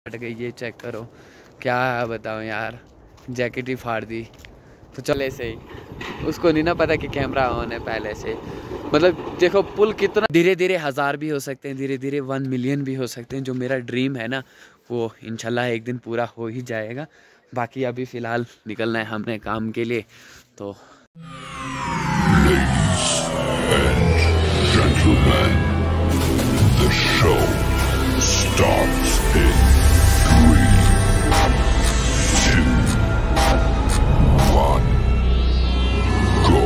हट गई। ये चेक करो, क्या बताऊँ यार, जैकेट ही फाड़ दी। तो चले से ही उसको नहीं ना पता कि कैमरा ऑन है पहले से। मतलब देखो पुल कितना, धीरे धीरे 1000 भी हो सकते हैं, धीरे धीरे 1 मिलियन भी हो सकते हैं। जो मेरा ड्रीम है ना वो इंशाल्लाह एक दिन पूरा हो ही जाएगा। बाकी अभी फ़िलहाल निकलना है हमने काम के लिए। तो Gentlemen, the show starts in 3, 2, 1, go.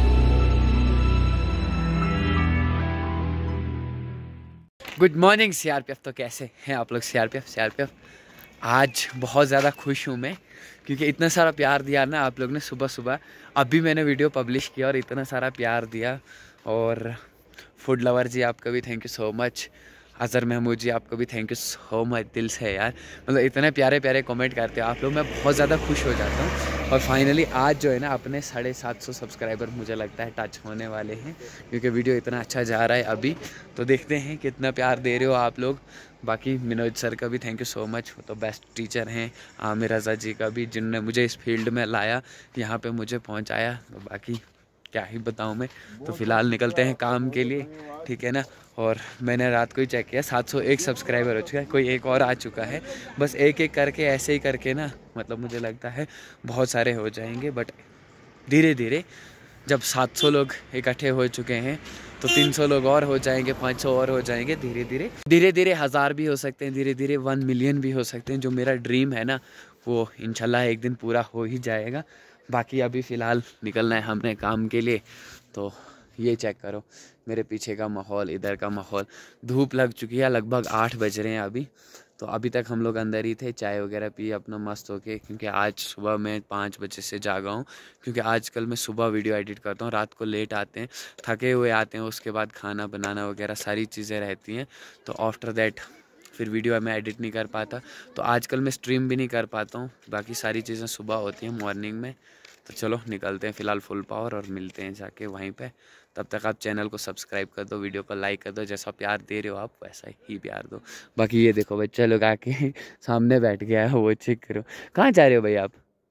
Good morning CRPF. तो कैसे हैं आप लोग? सीआरपीएफ आज बहुत ज़्यादा खुश हूँ मैं, क्योंकि इतना सारा प्यार दिया ना आप लोग ने सुबह सुबह। अभी मैंने वीडियो पब्लिश किया और इतना सारा प्यार दिया। और फूड लवर जी आपका भी thank you so much. Azhar Mahmood ji आपको भी थैंक यू सो मच दिल से यार। मतलब इतने प्यारे प्यारे कमेंट करते हो आप लोग, मैं बहुत ज़्यादा खुश हो जाता हूँ। और फाइनली आज जो है ना अपने 750 सब्सक्राइबर मुझे लगता है टच होने वाले हैं, क्योंकि वीडियो इतना अच्छा जा रहा है अभी। तो देखते हैं कितना प्यार दे रहे हो आप लोग। बाकी मनोज सर का भी थैंक यू सो मच, वो तो बेस्ट टीचर हैं। आमिर रज़ा जी का भी, जिन्होंने मुझे इस फील्ड में लाया, यहाँ पे मुझे पहुँचाया। तो बाकी क्या ही बताऊँ मैं। तो फ़िलहाल निकलते हैं काम के लिए, ठीक है ना। और मैंने रात को ही चेक किया 701 सब्सक्राइबर हो चुका है, कोई एक और आ चुका है। बस एक एक करके ऐसे ही करके ना, मतलब मुझे लगता है बहुत सारे हो जाएंगे। बट धीरे धीरे जब 700 लोग इकट्ठे हो चुके हैं तो 300 लोग और हो जाएंगे, 500 और हो जाएंगे। धीरे धीरे 1000 भी हो सकते हैं, धीरे धीरे 1 मिलियन भी हो सकते हैं। जो मेरा ड्रीम है ना वो इंशाल्लाह एक दिन पूरा हो ही जाएगा। बाकी अभी फ़िलहाल निकलना है हमने काम के लिए। तो ये चेक करो मेरे पीछे का माहौल, इधर का माहौल। धूप लग चुकी है, लगभग 8 बज रहे हैं अभी। तो अभी तक हम लोग अंदर ही थे, चाय वगैरह पी अपना मस्त होके, क्योंकि आज सुबह मैं 5 बजे से जागा हूँ। क्योंकि आजकल मैं सुबह वीडियो एडिट करता हूँ, रात को लेट आते हैं, थके हुए आते हैं, उसके बाद खाना बनाना वगैरह सारी चीज़ें रहती हैं। तो आफ्टर दैट फिर वीडियो मैं एडिट नहीं कर पाता। तो आजकल मैं स्ट्रीम भी नहीं कर पाता हूँ। बाकी सारी चीज़ें सुबह होती हैं मॉर्निंग में। तो चलो निकलते हैं फ़िलहाल फुल पावर और मिलते हैं जाके वहीं पे। तब तक आप चैनल को सब्सक्राइब कर दो, वीडियो को लाइक कर दो। जैसा प्यार दे रहे हो आप वैसा ही प्यार दो। बाकी ये देखो बच्चा लोग आके सामने बैठ गया है, वो चेक करो। कहाँ जा रहे हो भाई आप?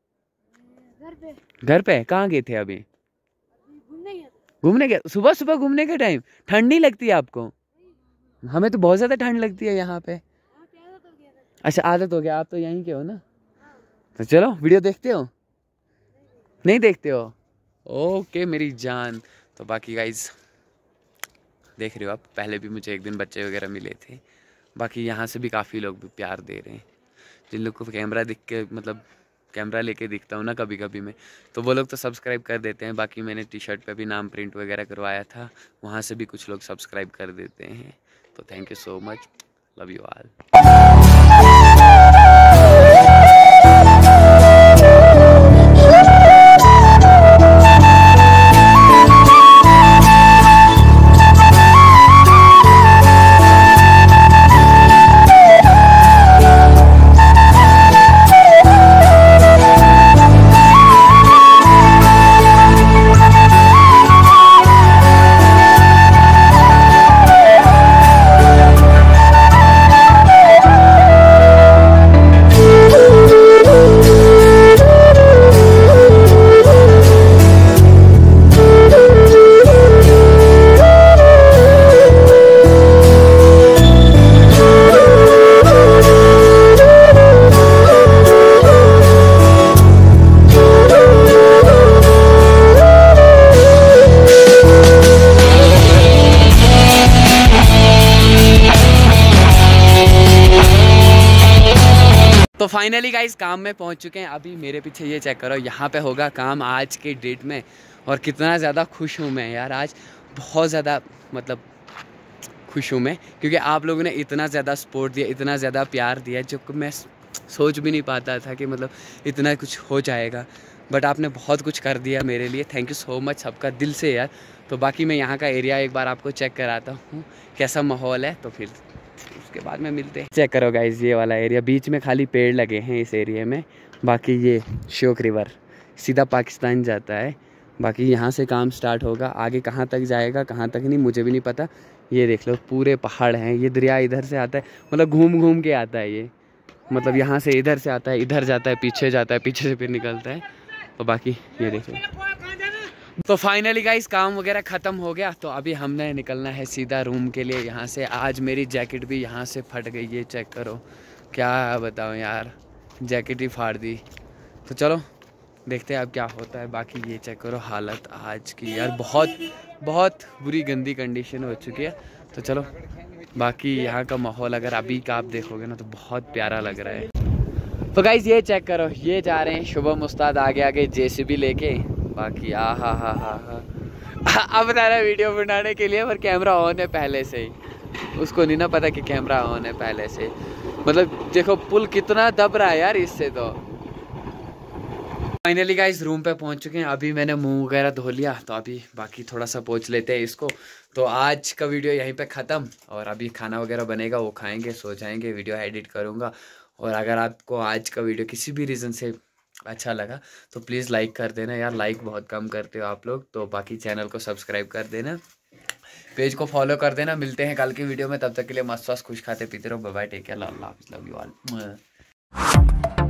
घर पे कहाँ गए थे अभी? घूमने गए? सुबह सुबह घूमने के टाइम ठंड नहीं लगती है आपको? हमें तो बहुत ज़्यादा ठंड लगती है यहाँ पे। अच्छा आदत हो गया, आप तो यहीं के हो ना। तो चलो वीडियो देखते हो? नहीं देखते हो? ओके मेरी जान। तो बाकी गाइज देख रहे हो आप, पहले भी मुझे एक दिन बच्चे वगैरह मिले थे। बाकी यहाँ से भी काफ़ी लोग भी प्यार दे रहे हैं। जिन लोग को कैमरा दिख के, मतलब कैमरा लेके दिखता हूँ ना कभी कभी मैं, तो वो लोग तो सब्सक्राइब कर देते हैं। बाकी मैंने टी शर्ट पे भी नाम प्रिंट वगैरह करवाया था, वहाँ से भी कुछ लोग सब्सक्राइब कर देते हैं। तो thank you so much, love you all. तो फाइनली गाइस काम में पहुंच चुके हैं। अभी मेरे पीछे ये चेक करो, यहाँ पे होगा काम आज के डेट में। और कितना ज़्यादा खुश हूँ मैं यार, आज बहुत ज़्यादा मतलब खुश हूँ मैं, क्योंकि आप लोगों ने इतना ज़्यादा सपोर्ट दिया, इतना ज़्यादा प्यार दिया, जो कि मैं सोच भी नहीं पाता था कि मतलब इतना कुछ हो जाएगा। बट आपने बहुत कुछ कर दिया मेरे लिए, थैंक यू सो मच सबका दिल से यार। तो बाकी मैं यहाँ का एरिया एक बार आपको चेक कराता हूँ कैसा माहौल है, तो फिर उसके बाद में मिलते हैं। चेक करो गाइस, ये वाला एरिया, बीच में खाली पेड़ लगे हैं इस एरिया में। बाकी ये श्योक रिवर सीधा पाकिस्तान जाता है। बाकी यहाँ से काम स्टार्ट होगा, आगे कहाँ तक जाएगा कहाँ तक नहीं मुझे भी नहीं पता। ये देख लो पूरे पहाड़ हैं, ये दरिया इधर से आता है, मतलब घूम घूम के आता है ये। मतलब यहाँ से इधर से आता है, इधर जाता है, पीछे जाता है, पीछे से फिर निकलता है। तो बाकी ये देखिए। तो फाइनली गाइस काम वगैरह ख़त्म हो गया। तो अभी हमने निकलना है सीधा रूम के लिए यहाँ से। आज मेरी जैकेट भी यहाँ से फट गई, ये चेक करो, क्या बताऊँ यार, जैकेट ही फाड़ दी। तो चलो देखते हैं अब क्या होता है। बाकी ये चेक करो हालत आज की यार, बहुत बहुत बुरी गंदी कंडीशन हो चुकी है। तो चलो बाकी यहाँ का माहौल अगर अभी का आप देखोगे ना तो बहुत प्यारा लग रहा है। तो गाइस ये चेक करो, ये जा रहे हैं शुभम उस्ताद आगे आगे जेसीबी लेके। बाकी हा अब बता रहा है वीडियो बनाने के लिए, पर कैमरा ऑन है पहले से ही, उसको नहीं ना पता कि कैमरा ऑन है पहले से। मतलब देखो पुल कितना दब रहा है यार इससे। तो फाइनली गाइस रूम पे पहुंच चुके हैं। अभी मैंने मुंह वगैरह धो लिया, तो अभी बाकी थोड़ा सा पोंछ लेते हैं इसको। तो आज का वीडियो यहीं पे ख़त्म, और अभी खाना वगैरह बनेगा, वो खाएंगे, सो जाएंगे, वीडियो एडिट करूँगा। और अगर आपको आज का वीडियो किसी भी रीज़न से अच्छा लगा तो प्लीज़ लाइक कर देना यार, लाइक बहुत कम करते हो आप लोग। तो बाकी चैनल को सब्सक्राइब कर देना, पेज को फॉलो कर देना। मिलते हैं कल की वीडियो में, तब तक के लिए मस्त खुश खाते पीते रहो। बाय बाय, टेक केयर, अल्लाह हाफिज़, लव यू ऑल।